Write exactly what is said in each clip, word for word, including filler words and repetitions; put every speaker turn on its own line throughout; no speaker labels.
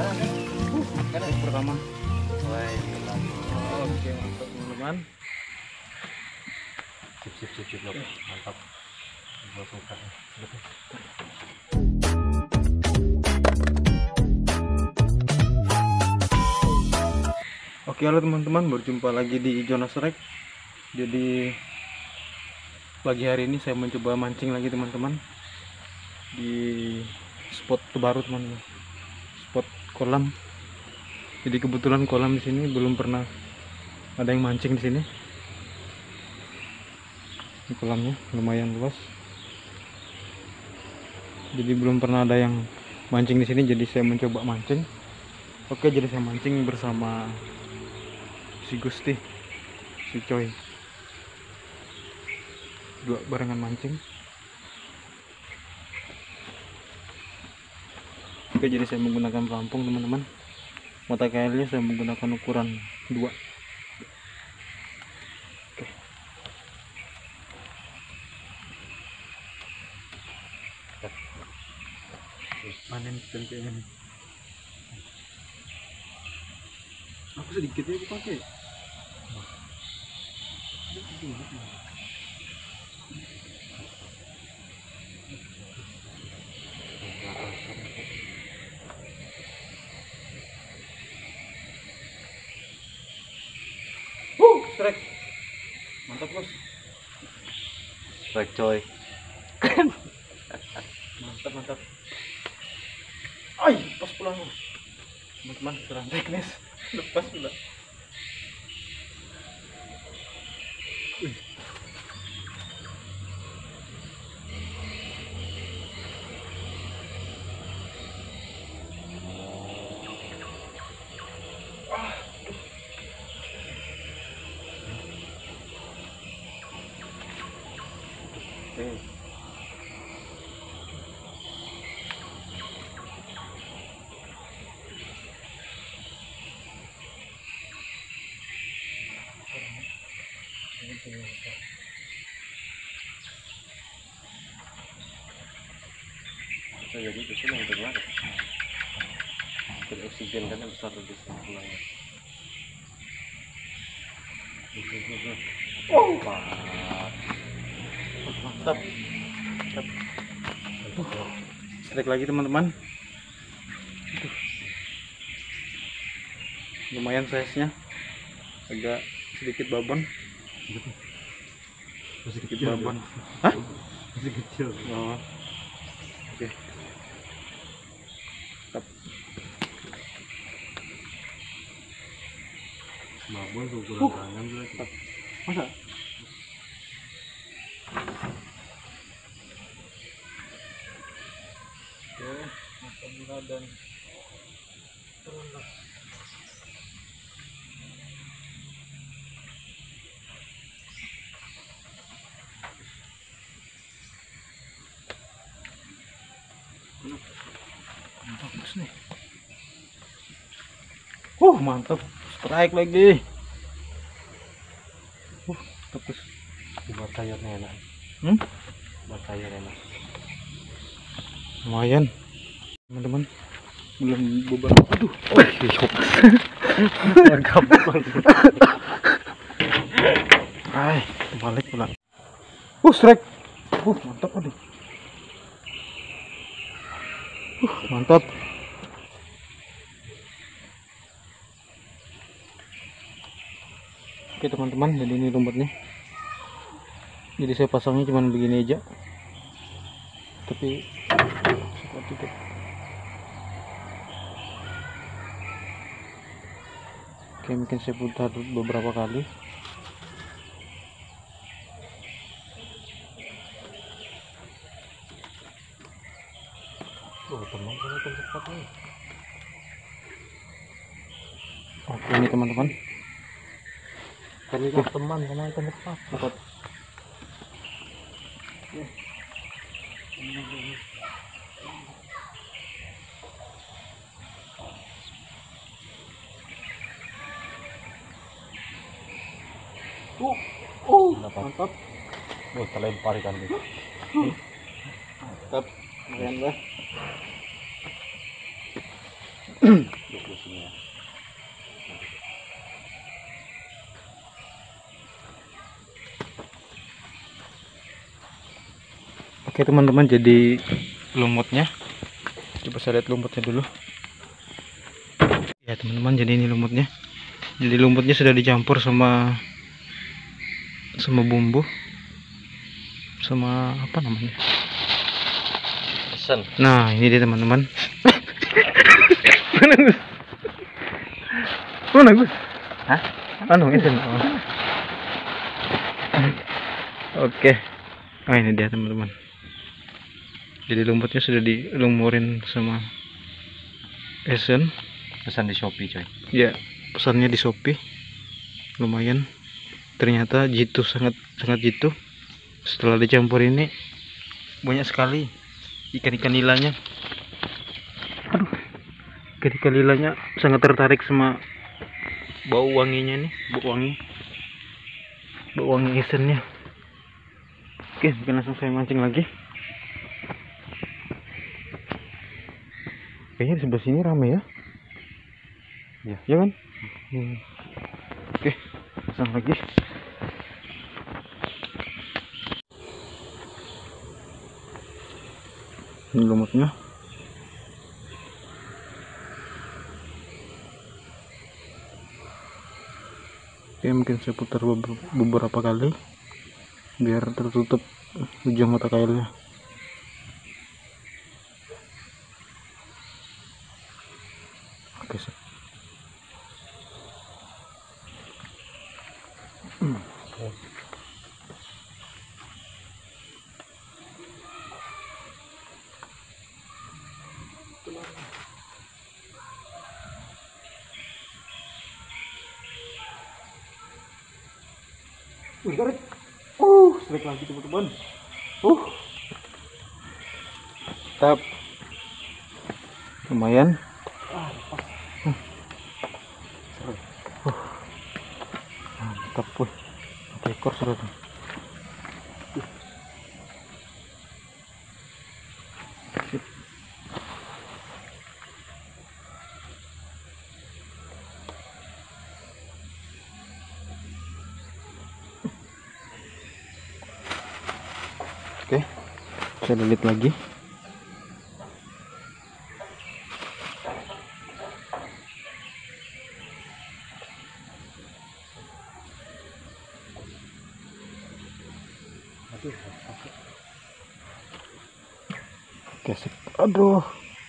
Kan yang pertama.
Wah, ini lagi.
Oke, mantap teman-teman.
Sip sip sip sip, mantap. Gua suka.
Oke, halo teman-teman, berjumpa lagi di Jonas Rek. Jadi pagi hari ini saya mencoba mancing lagi teman-teman di spot terbaru teman-teman, spot kolam. Jadi kebetulan kolam di sini belum pernah ada yang mancing di sini. Ini kolamnya lumayan luas. Jadi belum pernah ada yang mancing di sini, jadi saya mencoba mancing. Oke, jadi saya mancing bersama si Gusti, si Coy, dua barengan mancing. Oke, jadi saya menggunakan pelampung teman-teman. Mata kailnya saya menggunakan ukuran dua. Oke. Panen tempenya nih. Aku sedikit ya aku pakai. Uh, strike. Mantap, Bos.
Strike coy.
Mantap, mantap. Ay, pas pulang. Teman-teman, serang teknis. Lepas pula. Wih. Oke.
Jadi itu sih yang kedua. Jadi oksigen kan yang besar di sana.
Oh,
Mantap.
mantap. Strike lagi teman-teman. Lumayan size-nya, agak sedikit babon. Sedikit babon. Hah?
Masih kecil.
Oh. Oke. Tap.
Babon ukuran
Uh.
tangan berarti.
Masa? Oke, masa dan turunlah. Mantap bos nih. Uh, mantap. Strike lagi. Uh, tepus.
Buat sayurnya enak.
Hmm?
Buat sayur enak.
Lumayan. Teman-teman. Belum beberapa. Aduh. Oh, syok. Hai, balik pula. Uh, strike. Uh, mantap aduh. Uh, mantap. Oke teman-teman, jadi ini rumputnya. Jadi saya pasangnya cuma begini aja. Tapi seperti itu. Oke, mungkin saya putar beberapa kali.
Oh, teman kamu ikan cepat nih.
Oke, ini teman-teman.
Kan ikan teman sama ikan cepat.
Cepat. Uh, uh, mantap.
Oh, terlempar ikan ini.
Mantap. Lumayan lah.
Duduk sini ya.
Oke teman-teman, jadi lumutnya, coba saya lihat lumutnya dulu. Ya teman-teman, jadi ini lumutnya. Jadi lumutnya sudah dicampur sama sama bumbu, sama apa namanya?
Pesen.
Nah ini dia teman-teman. Mana Gus? Mana Gus? Hah? Anu itu. Oh. Oke. Oh ini dia teman-teman. Jadi lumutnya sudah dilumurin sama esen.
Pesan di Shopee coy.
Ya, pesannya di Shopee. Lumayan. Ternyata jitu, sangat sangat jitu. Setelah dicampur ini banyak sekali ikan-ikan nilanya. Aduh. Ikan-ikan nilanya sangat tertarik sama bau wanginya nih, bau wangi. Bau wangi esennya. Oke, mungkin langsung saya mancing lagi. Kayaknya di sebelah sini rame ya.
Ya,
ya kan? Hmm. Oke, pasang lagi. Ini lumutnya. Oke, mungkin saya putar beberapa kali biar tertutup ujung mata kailnya. Oke, sip. Hmm. Wih, garet. Uh, selek lagi teman-teman. Uh. Tap. Lumayan. Uh. Mantap, wih. Satu ekor sudah. Sip. Oke, saya lilit lagi. Oke, sip. Aduh,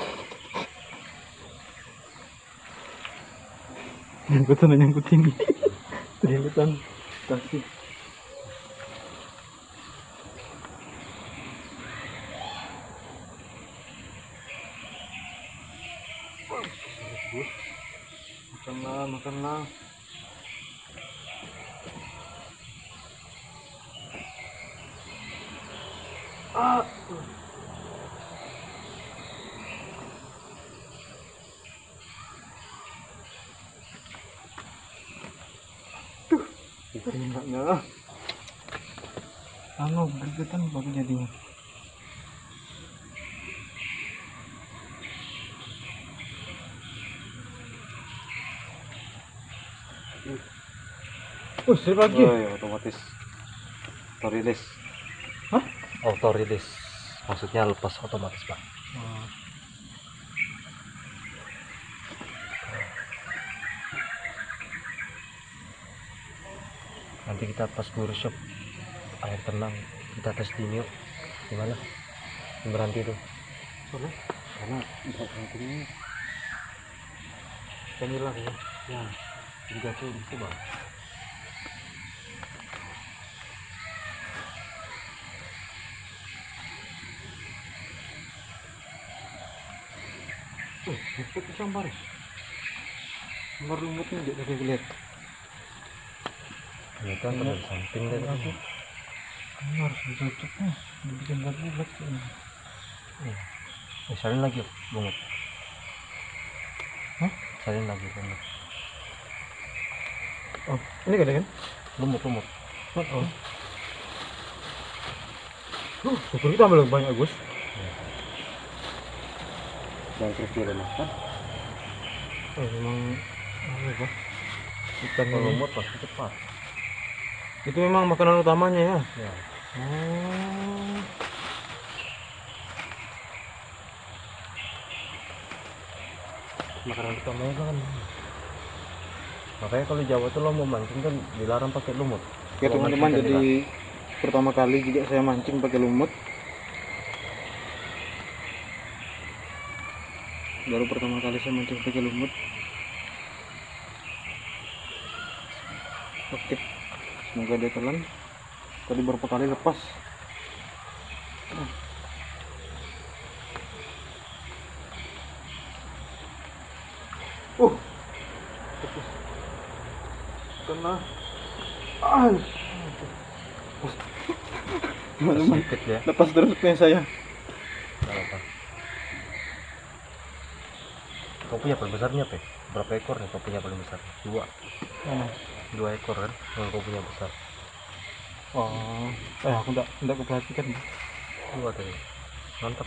nyangkutan nyangkut ini. Ternyata kasih. Makanlah, makanlah. Ah. Tuh, enaknya. Anu, bergetan baru jadinya. Oh, sip lagi.
Oh, ya, otomatis auto release.
Hah?
Auto release. Maksudnya lepas otomatis, Pak.
Oh.
Nanti kita pas workshop air tenang, kita tes dini yuk. Gimana? Berhenti tuh.
Soalnya
Karena tidak pentingnya
vanilla ya.
ya juga tuh itu Bang.
Eh, itu sambar. Sambar lumutnya enggak tadi lihat.
Ini kan
Iya.
dari samping dari aku.
Ini harus ditutup nih, dibikin lagi buat ini.
Eh, salin lagi yuk, bungut.
Hah?
Salin lagi bungut.
Oh, ini gak ada kan?
Lumut lumut.
Oh, oh. Uh, syukur kita ambil banyak Gus.
Jangan terus dilemaskan.
Eh, memang apa? Ikan
Kalau
ini.
lumut pasti cepat.
Itu memang makanan utamanya ya.
Ya.
Oh.
Makanan utamanya kan. Makanya kalau Jawa tuh lo mau mancing kan dilarang pakai lumut.
Oke teman-teman, jadi pertama kali juga saya mancing pakai lumut. Baru pertama kali saya mancing pakai lumut. Oke, semoga dia telan. Tadi berapa kali lepas. Uh, kena. Ah, teman-teman,
sedikit ya.
lepas terus punya saya.
Nggak apa. Kau punya paling besarnya pe? Berapa ekor nih kau punya paling besar? Dua.
Mana?
Dua ekor kan? Kalau kau punya besar.
Oh, eh aku enggak enggak keperhatikan.
Dua tadi. Mantap.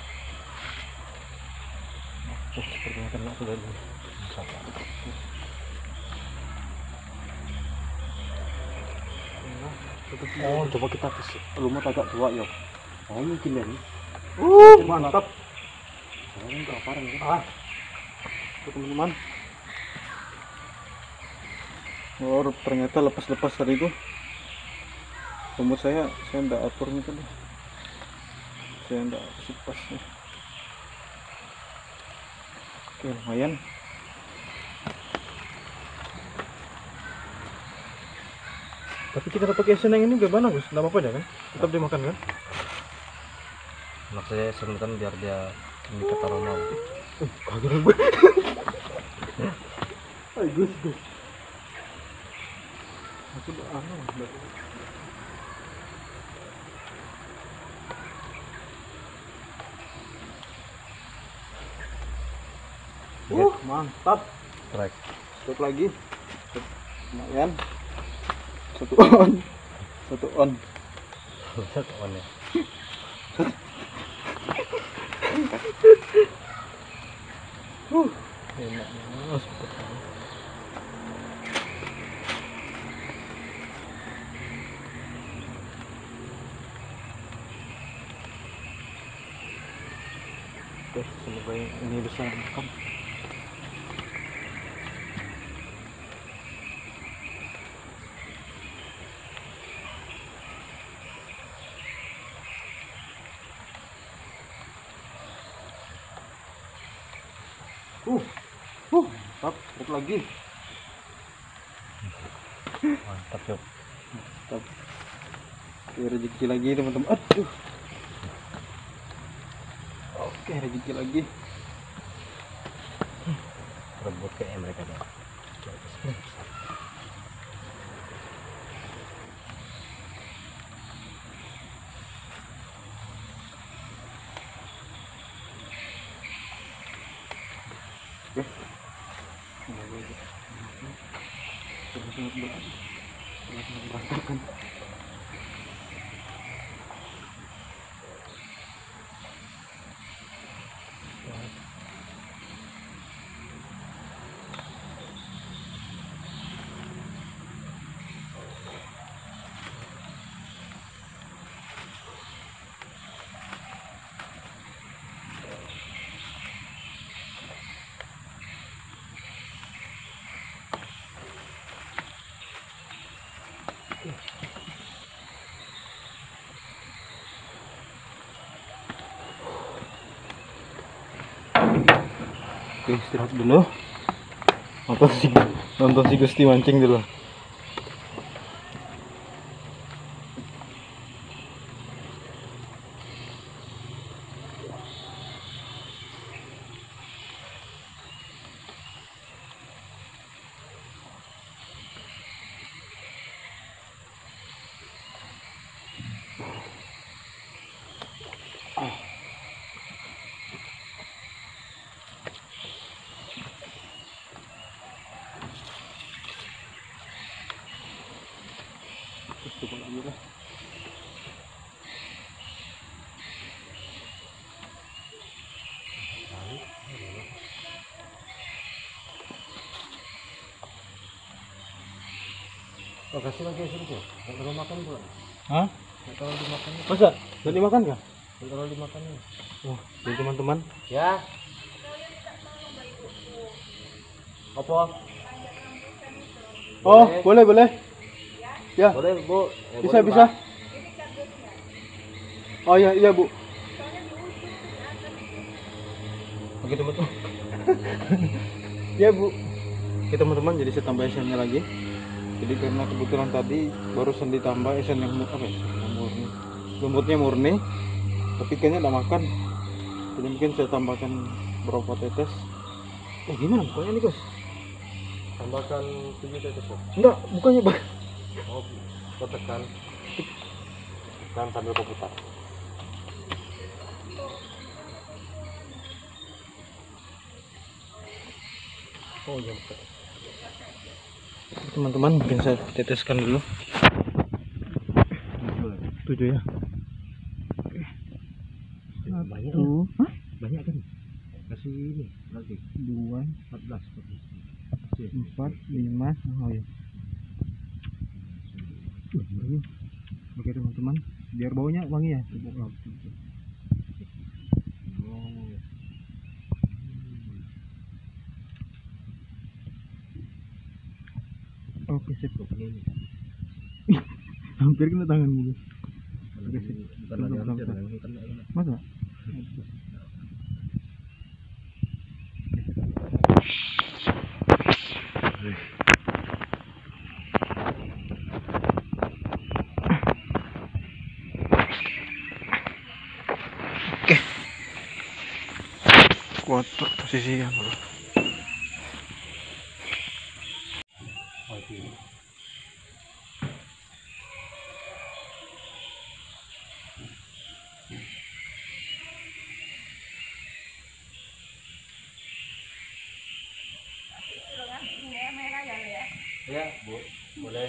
Oh, sepertinya kena sudah dulu.
Oh, coba kita tes lumut agak tua ya. Oh, mungkin ya nih.
Uh, mantap.
Oh, enggak parah ya.
Ah, tuh, teman-teman. Oh, ternyata lepas-lepas tadi itu lumut saya, saya enggak atur nih tadi. Saya enggak kasih pasnya. Oke, lumayan. Tapi kita pakai esen yang ini gimana Gus? Enggak apa-apa ya kan? Tetap dimakan kan?
Maksudnya esen kan biar dia mengikat aroma.
Uh, kaget gue. Ay, Gus, Gus. Aku udah anu, udah. Uh, mantap.
Strike.
Satu lagi. Lumayan. Satu on. Satu on.
Satu on ya.
Uh, enaknya. Oh, seperti ini. Oke, semoga ini bisa makan. Uh, uh, mantap, satu lagi.
Mantap yuk.
Mantap. Oke, rezeki lagi teman-teman. Aduh. Oke, rezeki lagi.
Rebut kayak mereka deh.
Oke. Sangat berantakan. Oke, istirahat dulu. Nonton si nonton si Gusti mancing dulu. Coba lagi lah.
Oh, kasih lagi sedikit. Nggak terlalu makan pula.
Hah?
Nggak terlalu dimakan.
Masa? Gak dimakan kah?
Nggak terlalu dimakan.
Wah, jadi teman-teman.
Ya. Apa?
Oh, boleh, boleh. Ya,
Boleh, Bu. Ya,
bisa,
boleh,
bisa.
Pak.
Oh iya, iya Bu. Oke teman-teman. Ya Bu. Oke teman-teman, jadi saya tambah esennya lagi. Jadi karena kebetulan tadi barusan ditambah esen yang mu- apa ya? Yang murni. Lumutnya murni. Tapi kayaknya udah makan. Jadi mungkin saya tambahkan berapa tetes. Eh gimana bukannya nih Gus?
Tambahkan tujuh tetes. Bu.
Enggak, bukannya Bang.
Oh, kau tekan. Tekan sambil kau putar. Oh iya betul.
Teman-teman, mungkin saya teteskan dulu. Tujuh ya.
Banyak
Satu,
ya? Banyak kan? Kasih ini lagi.
dua,
empat belas.
empat, lima. Oh ya. Oke teman-teman, biar baunya wangi ya. Oke sip. Hampir kena tanganmu. Oke sip.
Bukan lagi hampir, bukan lagi.
Masa? Oke. Kotor posisinya dulu.
Ya, Bu. Boleh.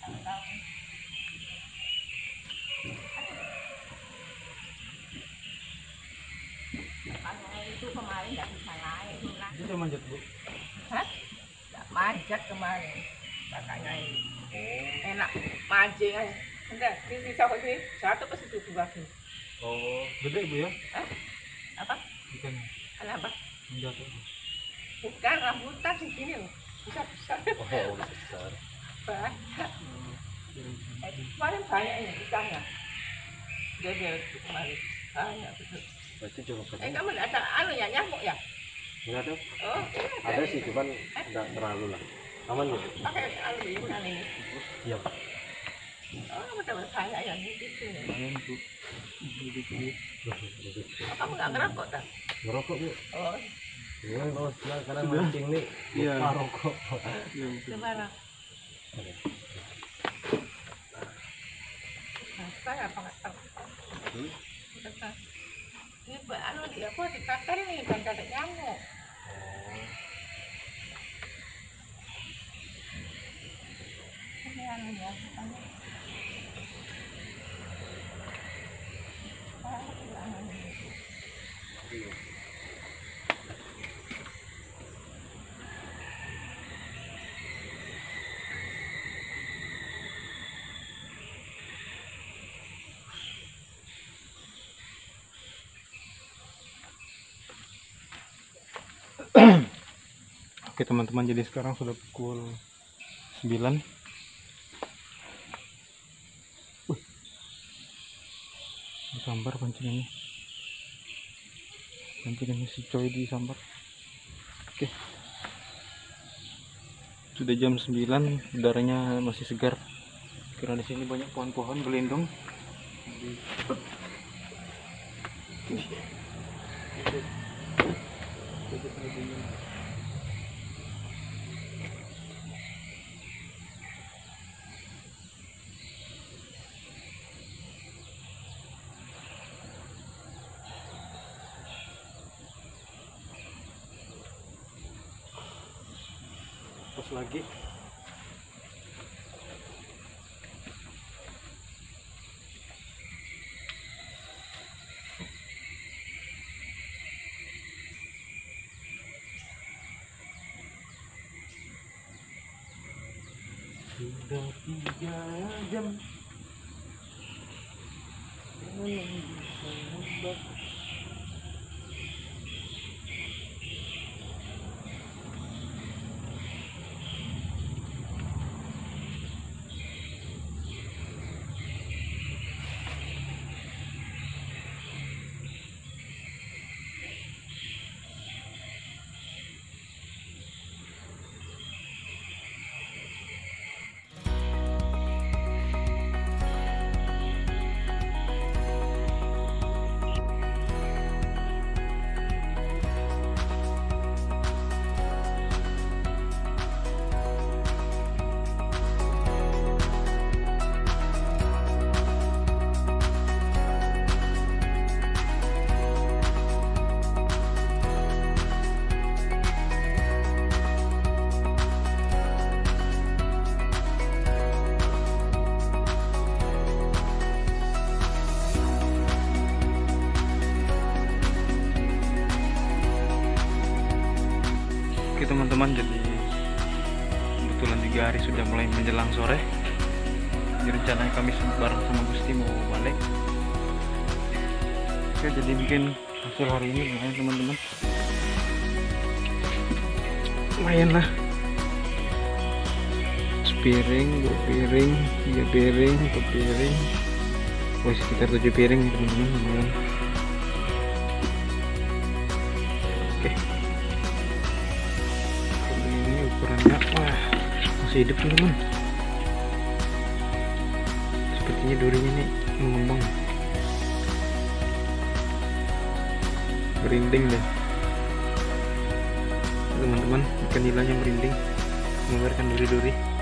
Kalau itu kemarin nggak bisa naik,
Itu udah manjat Bu.
hah? Nggak manjat kemarin, makanya ini enak mancing aja. Enggak, di sisa ini satu ke situ dua sih.
Oh, gede Bu ya?
Hah? Apa?
Ikannya
Kenapa?
manjat.
Bukan rambutan di sini loh, bisa bisa
Oh, besar.
banyak. Eh, kemarin banyak ini ikannya. Gede itu kemarin banyak betul.
Berarti cuma
Eh
satu.
kamu nggak ada anu ya nyamuk ya?
Enggak ada.
Oh, iya,
Ada
ini.
sih, cuman enggak terlalu lah. Aman ya?
Pakai anu ini, anu ini.
Iya.
Oh, betul-betul banyak yang gitu.
Lumayan Bu.
Oh, kamu nggak ngerokok kan?
Ngerokok, Bu.
Oh,
Iya, Bos. Nah, karena
Sudah.
mancing nih.
Iya.
Lupa rokok.
Iya, betul.
sebarang. Nah, saya apa nggak tahu.
Hmm?
Kata, ini Mbak, anu di apa dibakar nih dan ada nyamuk. Ini anu ya, anu. Ah, itu anu ini.
Oke teman-teman, jadi sekarang sudah pukul sembilan. Wih, disambar pancingannya. Pancingannya si Coy disambar. Oke, sudah jam sembilan, udaranya masih segar. Karena di sini banyak pohon-pohon berlindung. Terus lagi. Sudah tiga jam. Jangan bisa nembak. Oke teman-teman, jadi kebetulan juga hari sudah mulai menjelang sore. Jadi rencananya kami bareng sama Gusti mau balik. Oke, jadi bikin hasil hari ini lumayan teman-teman. Lumayan lah. Sepiring, dua piring, tiga piring, empat piring. Oh, sekitar tujuh piring nih teman-teman. Lumayan. Oke. Ukurannya wah masih hidup teman-teman, sepertinya durinya nih mengembang, merinding deh teman-teman, ikan nilainya merinding mengeluarkan duri-duri.